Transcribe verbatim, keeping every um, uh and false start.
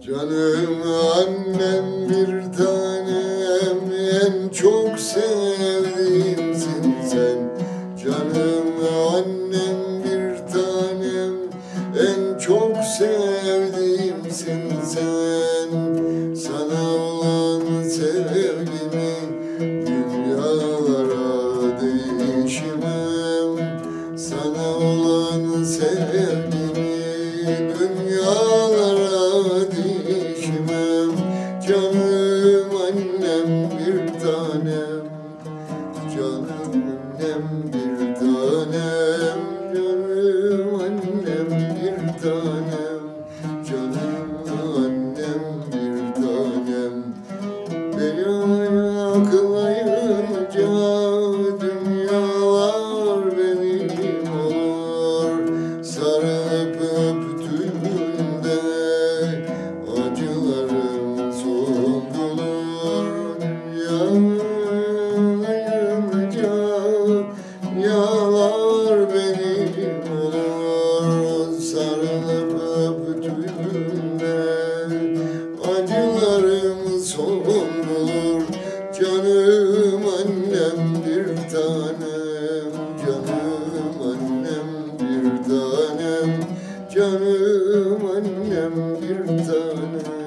Canım annem bir tanem, en çok sevdiğimsin sen. Canım annem bir tanem, en çok sevdiğimsin sen. Sana olan sevgimi dünyalara değişmem. Sana olan sevgimi dünyalara değişmem. Canım annem bir tanem, canım annem bir tanem, canım annem bir tanem, canım annem bir tanem. Beni aklayınca dünyalar benim olur. Sarıp öptüğünde acılarım son bulur. Yanayınca yalar benim olur. Sarılıp öptüğünde acılarım son bulur. Canım annem bir tanem, canım annem bir tanem, canım annem bir tanem.